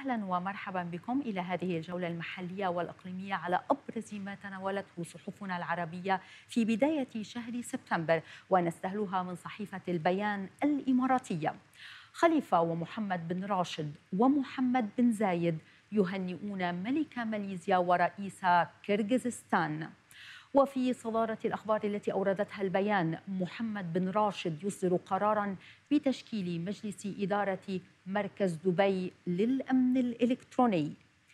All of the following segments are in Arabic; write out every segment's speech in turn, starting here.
أهلا ومرحبا بكم إلى هذه الجولة المحلية والإقليمية على أبرز ما تناولته صحفنا العربية في بداية شهر سبتمبر، ونستهلها من صحيفة البيان الإماراتية. خليفة ومحمد بن راشد ومحمد بن زايد يهنئون ملك ماليزيا ورئيس كرغيزستان. وفي صدارة الأخبار التي أوردتها البيان، محمد بن راشد يصدر قراراً بتشكيل مجلس إدارة مركز دبي للأمن الإلكتروني.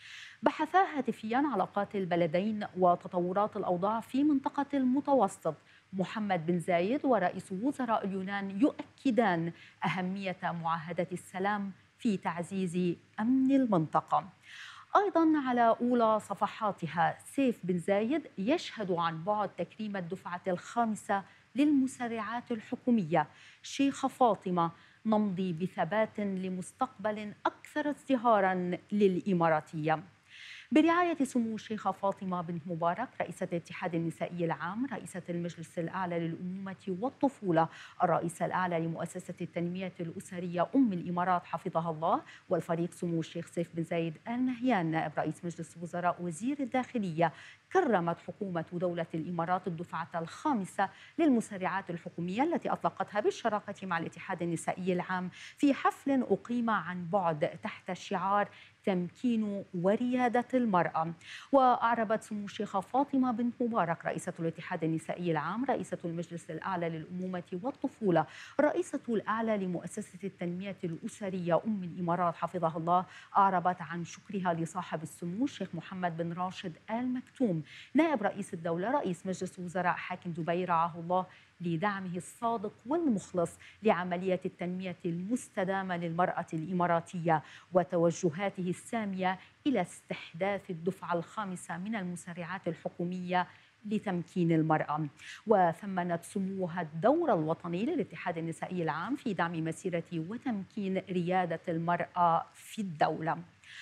بحثا هاتفياً علاقات البلدين وتطورات الأوضاع في منطقة المتوسط. محمد بن زايد ورئيس وزراء اليونان يؤكدان أهمية معاهدة السلام في تعزيز أمن المنطقة. أيضاً على أولى صفحاتها، سيف بن زايد يشهد عن بعد تكريم الدفعة الخامسة للمسرعات الحكومية. شيخ فاطمة: نمضي بثبات لمستقبل أكثر ازدهاراً للإماراتية. برعاية سمو الشيخة فاطمة بنت مبارك رئيسة الاتحاد النسائي العام، رئيسة المجلس الأعلى للأمومة والطفولة، الرئيس الأعلى لمؤسسة التنمية الأسرية الإمارات حفظها الله، والفريق سمو الشيخ سيف بن زايد آل نهيان نائب رئيس مجلس الوزراء وزير الداخلية، كرمت حكومة دولة الإمارات الدفعة الخامسة للمسرعات الحكومية التي أطلقتها بالشراكة مع الاتحاد النسائي العام في حفل أقيم عن بعد تحت شعار تمكين وريادة المرأة. وأعربت سمو الشيخة فاطمة بنت مبارك رئيسة الاتحاد النسائي العام، رئيسة المجلس الأعلى للأمومة والطفولة، الرئيسة الأعلى لمؤسسة التنمية الأسرية الإمارات حفظها الله، أعربت عن شكرها لصاحب السمو الشيخ محمد بن راشد آل مكتوم نائب رئيس الدولة رئيس مجلس وزراء حاكم دبي رعاه الله لدعمه الصادق والمخلص لعملية التنمية المستدامة للمرأة الإماراتية وتوجهاته السامية إلى استحداث الدفعة الخامسة من المسرعات الحكومية لتمكين المرأة. وثمنت سموها الدور الوطني للاتحاد النسائي العام في دعم مسيرة وتمكين ريادة المرأة في الدولة.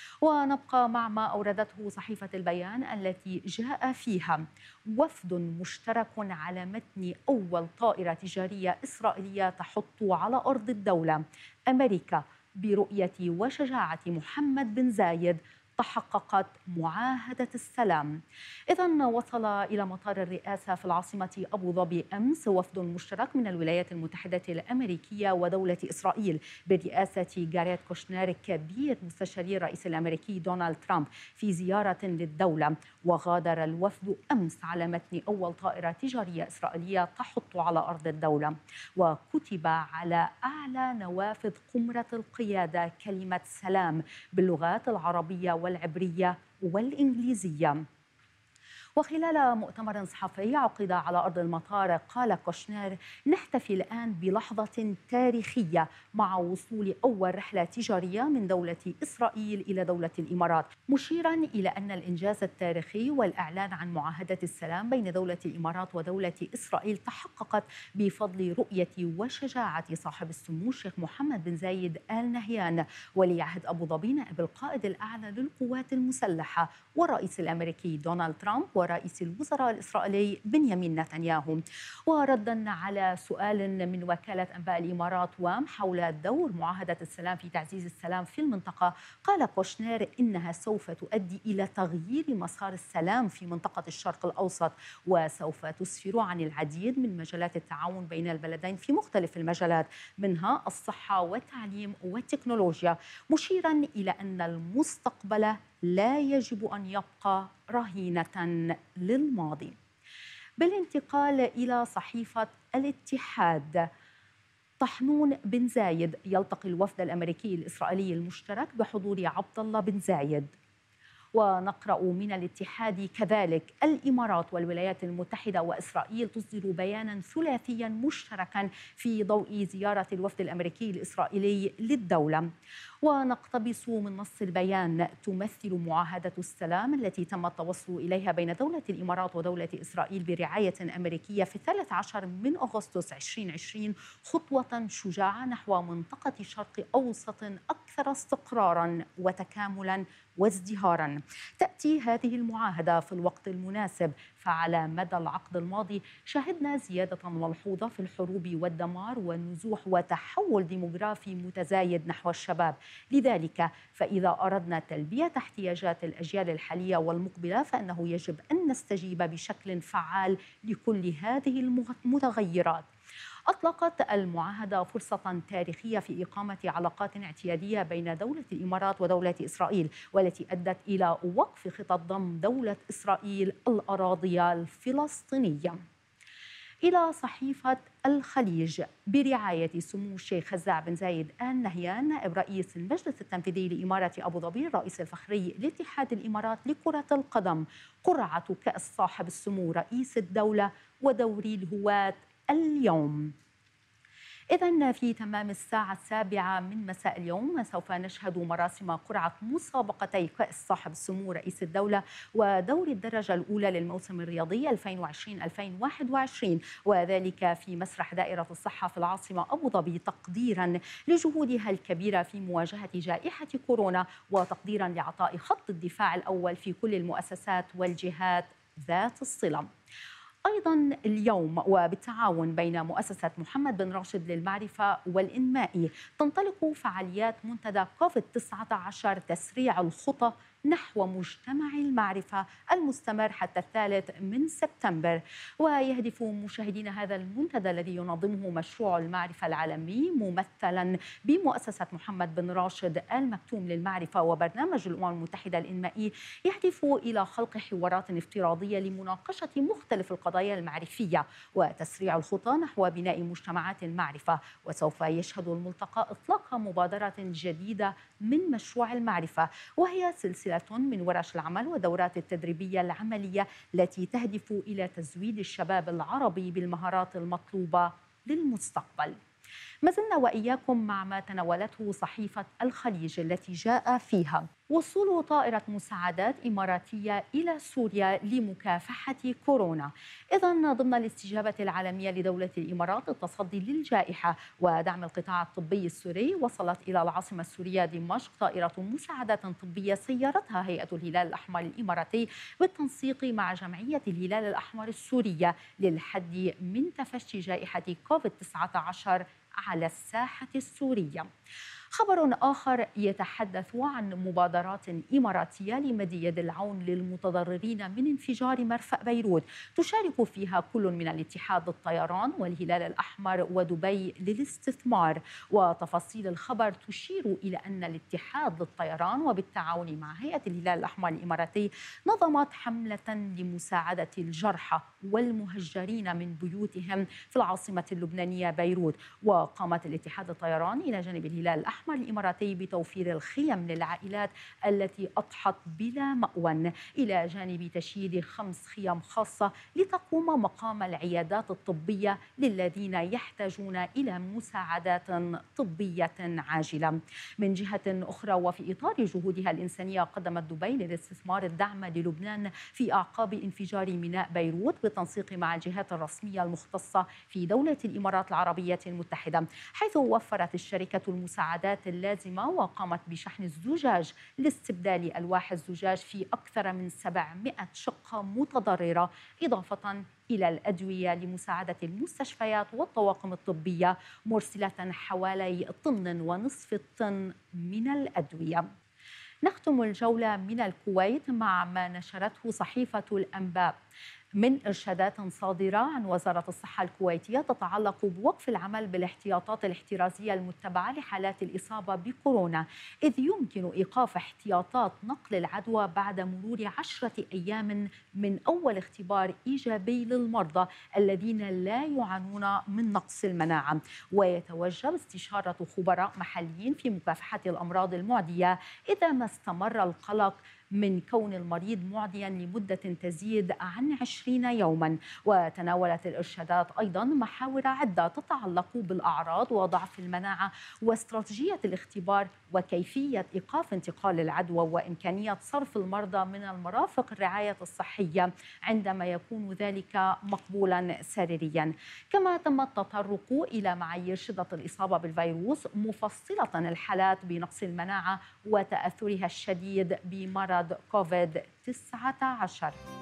ونبقى مع ما أوردته صحيفة البيان التي جاء فيها وفد مشترك على متن أول طائرة تجارية إسرائيلية تحط على أرض الدولة. أمريكا برؤية وشجاعة محمد بن زايد تحققت معاهدة السلام. إذن وصل إلى مطار الرئاسة في العاصمة أبو ظبي أمس وفد مشترك من الولايات المتحدة الأمريكية ودولة إسرائيل برئاسة جاريت كوشنير كبير مستشاري الرئيس الأمريكي دونالد ترامب في زيارة للدولة. وغادر الوفد أمس على متن أول طائرة تجارية إسرائيلية تحط على أرض الدولة. وكتب على أعلى نوافذ قمرة القيادة كلمة سلام باللغات العربية والعبرية والإنجليزية. وخلال مؤتمر صحفي عقد على أرض المطار، قال كوشنير: نحتفي الآن بلحظة تاريخية مع وصول أول رحلة تجارية من دولة إسرائيل إلى دولة الإمارات، مشيرا إلى أن الإنجاز التاريخي والإعلان عن معاهدة السلام بين دولة الإمارات ودولة إسرائيل تحققت بفضل رؤية وشجاعة صاحب السمو الشيخ محمد بن زايد آل نهيان ولي عهد أبو ظبي نائب القائد الأعلى للقوات المسلحة والرئيس الأمريكي دونالد ترامب ورئيس الوزراء الإسرائيلي بنيامين نتنياهو. وردا على سؤال من وكالة أنباء الإمارات وام حول دور معاهدة السلام في تعزيز السلام في المنطقة، قال كوشنير إنها سوف تؤدي إلى تغيير مسار السلام في منطقة الشرق الأوسط، وسوف تسفر عن العديد من مجالات التعاون بين البلدين في مختلف المجالات منها الصحة والتعليم والتكنولوجيا، مشيرا إلى أن المستقبل لا يجب أن يبقى رهينة للماضي. بالانتقال إلى صحيفة الاتحاد، طحنون بن زايد يلتقي الوفد الأمريكي الإسرائيلي المشترك بحضور عبد الله بن زايد. ونقرأ من الاتحاد كذلك: الإمارات والولايات المتحدة وإسرائيل تصدر بيانا ثلاثيا مشتركا في ضوء زيارة الوفد الأمريكي الإسرائيلي للدولة. ونقتبس من نص البيان: تمثل معاهدة السلام التي تم التوصل إليها بين دولة الإمارات ودولة إسرائيل برعاية أمريكية في 13 من أغسطس 2020 خطوة شجاعة نحو منطقة شرق أوسط أكثر أكثر استقراراً وتكاملاً وازدهاراً. تأتي هذه المعاهدة في الوقت المناسب، فعلى مدى العقد الماضي شهدنا زيادة ملحوظة في الحروب والدمار والنزوح وتحول ديموغرافي متزايد نحو الشباب. لذلك فإذا أردنا تلبية احتياجات الأجيال الحالية والمقبلة فإنه يجب أن نستجيب بشكل فعال لكل هذه المتغيرات. أطلقت المعاهدة فرصة تاريخية في إقامة علاقات اعتيادية بين دولة الإمارات ودولة إسرائيل، والتي أدت إلى وقف خطط ضم دولة إسرائيل الأراضي الفلسطينية. إلى صحيفة الخليج برعاية سمو الشيخ خزاع بن زايد آل نهيان نائب رئيس المجلس التنفيذي لإمارة أبو ظبي الرئيس الفخري لاتحاد الإمارات لكرة القدم، قرعة كأس صاحب السمو رئيس الدولة ودوري الهواة اليوم. إذن في تمام الساعة 7 من مساء اليوم سوف نشهد مراسم قرعة مسابقتي كأس صاحب السمو رئيس الدولة ودوري الدرجة الأولى للموسم الرياضي 2020-2021، وذلك في مسرح دائرة الصحة في العاصمة أبو ظبي تقديرا لجهودها الكبيرة في مواجهة جائحة كورونا وتقديرا لعطاء خط الدفاع الأول في كل المؤسسات والجهات ذات الصلة. أيضا اليوم وبالتعاون بين مؤسسة محمد بن راشد للمعرفة والإنمائي تنطلق فعاليات منتدى كوفيد-19 تسريع الخطى نحو مجتمع المعرفة المستمر حتى 3 سبتمبر. ويهدف مشاهدين هذا المنتدى الذي ينظمه مشروع المعرفة العالمي ممثلا بمؤسسة محمد بن راشد آل مكتوم للمعرفة وبرنامج الأمم المتحدة الإنمائي، يهدف إلى خلق حوارات افتراضية لمناقشة مختلف القضايا المعرفية وتسريع الخطى نحو بناء مجتمعات المعرفة. وسوف يشهد الملتقى إطلاق مبادرة جديدة من مشروع المعرفة، وهي سلسلة من ورش العمل ودورات التدريبية العملية التي تهدف إلى تزويد الشباب العربي بالمهارات المطلوبة للمستقبل. ما زلنا وإياكم مع ما تناولته صحيفة الخليج التي جاء فيها وصول طائرة مساعدات إماراتية إلى سوريا لمكافحة كورونا. إذن ضمن الاستجابة العالمية لدولة الإمارات للتصدي للجائحة ودعم القطاع الطبي السوري، وصلت إلى العاصمة السورية دمشق طائرة مساعدات طبية سيرتها هيئة الهلال الأحمر الإماراتي بالتنسيق مع جمعية الهلال الأحمر السورية للحد من تفشي جائحة كوفيد-19 على الساحة السورية. خبر آخر يتحدث عن مبادرات إماراتية لمد يد العون للمتضررين من انفجار مرفأ بيروت، تشارك فيها كل من الاتحاد للطيران والهلال الأحمر ودبي للاستثمار. وتفاصيل الخبر تشير إلى أن الاتحاد للطيران وبالتعاون مع هيئة الهلال الأحمر الإماراتي نظمت حملة لمساعدة الجرحى والمهجرين من بيوتهم في العاصمة اللبنانية بيروت. وقامت الاتحاد للطيران إلى جانب الهلال الأحمر الإماراتي بتوفير الخيم للعائلات التي أضحت بلا مأوى، إلى جانب تشييد 5 خيم خاصة لتقوم مقام العيادات الطبية للذين يحتاجون إلى مساعدات طبية عاجلة. من جهة أخرى وفي إطار جهودها الإنسانية قدمت دبي للاستثمار الدعم للبنان في أعقاب انفجار ميناء بيروت بالتنسيق مع الجهات الرسمية المختصة في دولة الإمارات العربية المتحدة، حيث وفرت الشركة المساعدات اللازمة وقامت بشحن الزجاج لاستبدال ألواح الزجاج في أكثر من 700 شقة متضررة، إضافة إلى الأدوية لمساعدة المستشفيات والطواقم الطبية، مرسلة حوالي 1.5 طن من الأدوية. نختم الجولة من الكويت مع ما نشرته صحيفة الأنباء من إرشادات صادرة عن وزارة الصحة الكويتية تتعلق بوقف العمل بالاحتياطات الاحترازية المتبعة لحالات الإصابة بكورونا، إذ يمكن إيقاف احتياطات نقل العدوى بعد مرور 10 أيام من أول اختبار إيجابي للمرضى الذين لا يعانون من نقص المناعة. ويتوجب استشارة خبراء محليين في مكافحة الأمراض المعدية إذا ما استمر القلق من كون المريض معديا لمدة تزيد عن 20 يوما. وتناولت الإرشادات أيضا محاور عدة تتعلق بالأعراض وضعف المناعة واستراتيجية الاختبار وكيفية إيقاف انتقال العدوى وإمكانية صرف المرضى من المرافق الرعاية الصحية عندما يكون ذلك مقبولا سريريا. كما تم التطرق إلى معايير شدة الإصابة بالفيروس مفصلة الحالات بنقص المناعة وتأثرها الشديد بمرض كوفيد-19.